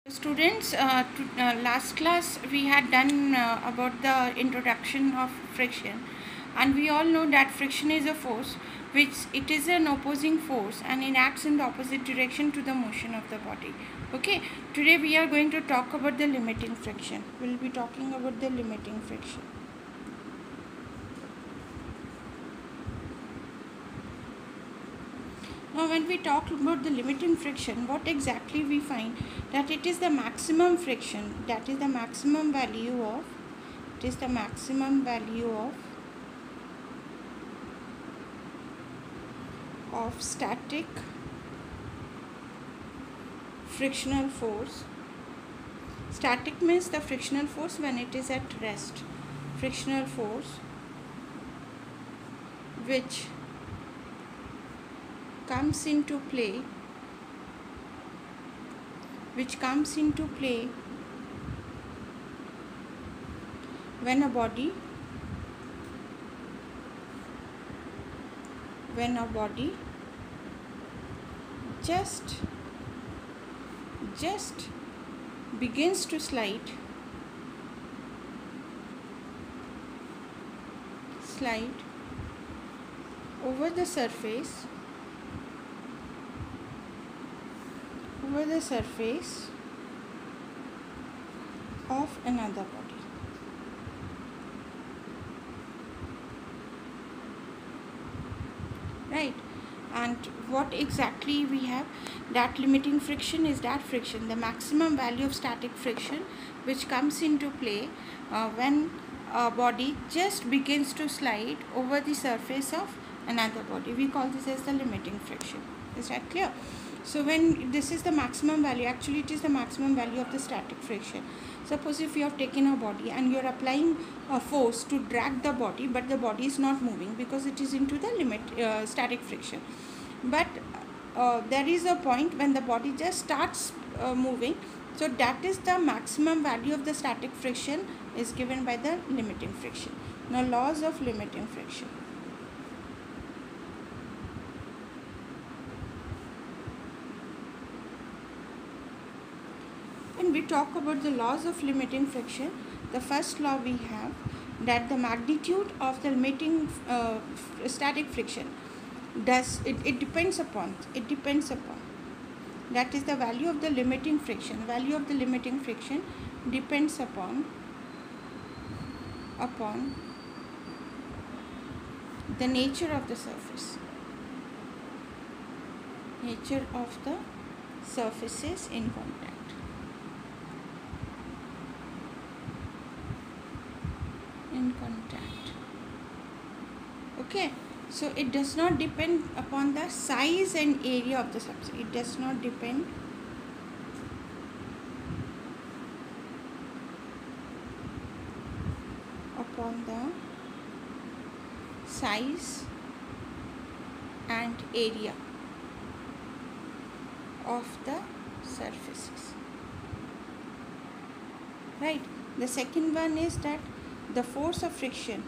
Students, last class we had done about the introduction of friction, and we all know that friction is a force which it is an opposing force and it acts in the opposite direction to the motion of the body. Okay, today we are going to talk about the limiting friction. We'll be talking about the limiting friction. Now when we talk about the limiting friction, what exactly we find that it is the maximum friction, that is the maximum value of, it is the maximum value of static frictional force. Static means the frictional force when it is at rest. Frictional force which comes into play when a body just begins to slide over the surface of another body. Right, and what exactly we have, that limiting friction is that friction, the maximum value of static friction which comes into play when a body just begins to slide over the surface of another body. We call this as the limiting friction. Is that clear? So when this is the maximum value, actually it is the maximum value of the static friction. Suppose if you have taken a body and you are applying a force to drag the body, but the body is not moving because it is into the static friction. But there is a point when the body just starts moving. So that is the maximum value of the static friction is given by the limiting friction. Now laws of limiting friction. When we talk about the laws of limiting friction, the first law we have that the magnitude of the limiting static friction depends upon that is the value of the limiting friction. Value of the limiting friction depends upon the nature of the surface. Nature of the surfaces in contact. Okay, so it does not depend upon the size and area of the substance. It does not depend upon the size and area of the surfaces. Right. The second one is that the force of friction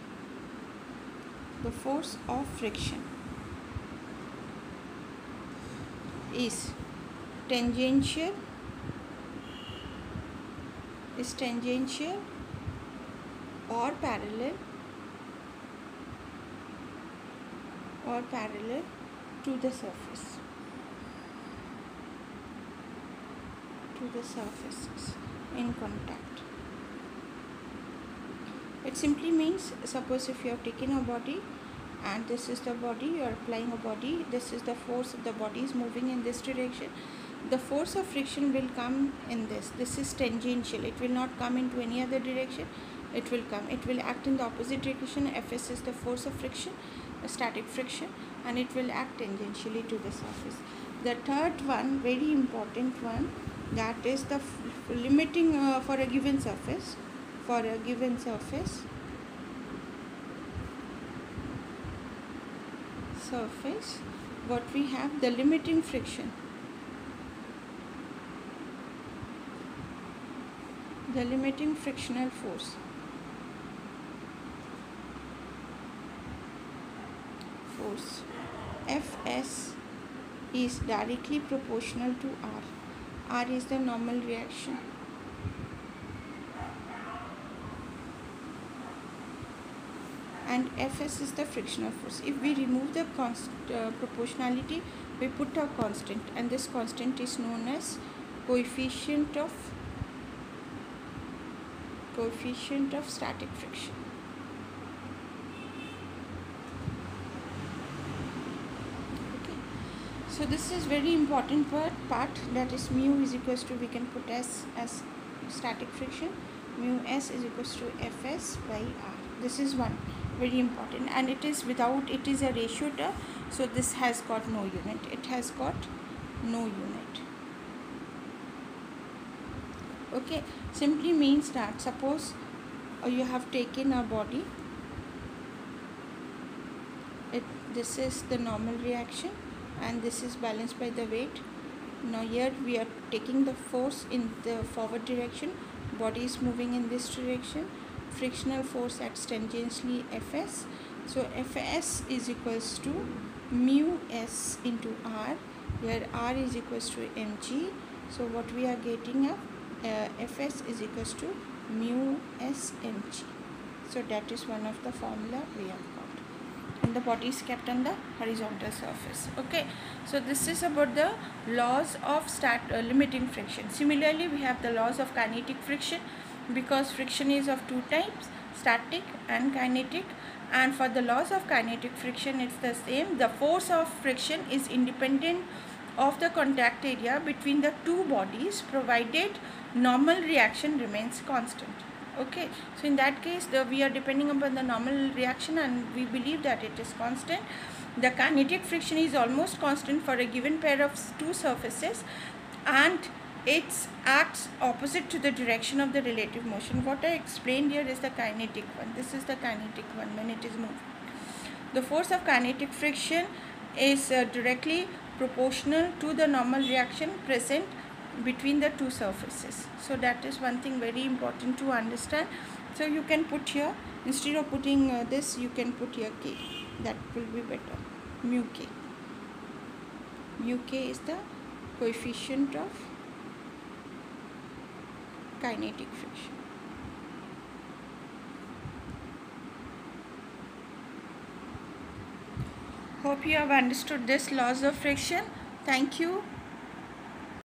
is tangential or parallel to the surfaces in contact. It simply means, suppose if you have taken a body and this is the body, you are applying a body, this is the force, the body is moving in this direction, the force of friction will come in this is tangential, it will not come into any other direction, it will act in the opposite direction. Fs is the force of friction, static friction, and it will act tangentially to the surface. The third one, very important one, that is the limiting for a given surface. What we have, the limiting friction, the limiting frictional force Fs is directly proportional to R. R is the normal reaction. And Fs is the frictional force. If we remove the proportionality, we put a constant, and this constant is known as coefficient of static friction. Okay, so this is very important part, that is mu is equals to, we can put as static friction, mu s is equals to Fs by R. This is one very important, and it is a ratio term, so this has got no unit. It has got no unit. Okay, simply means that suppose you have taken a body, this is the normal reaction and this is balanced by the weight. Now here we are taking the force in the forward direction, body is moving in this direction, frictional force acts tangentially Fs, so Fs is equals to mu s into R, where R is equals to mg. So what we are getting up, Fs is equals to mu s mg. So that is one of the formula we have got, and the body is kept on the horizontal surface. Okay, so this is about the laws of limiting friction. Similarly, we have the laws of kinetic friction, because friction is of two types, static and kinetic. And for the laws of kinetic friction, it's the same. The force of friction is independent of the contact area between the two bodies, provided normal reaction remains constant. Okay, so in that case we are depending upon the normal reaction and we believe that it is constant. The kinetic friction is almost constant for a given pair of two surfaces, and it acts opposite to the direction of the relative motion. What I explained here is the kinetic one. This is the kinetic one when it is moving. The force of kinetic friction is directly proportional to the normal reaction present between the two surfaces. So that is one thing very important to understand. So you can put here, instead of putting this, you can put here K. That will be better. Mu K. Mu K is the coefficient of kinetic friction. Hope you have understood this laws of friction. Thank you.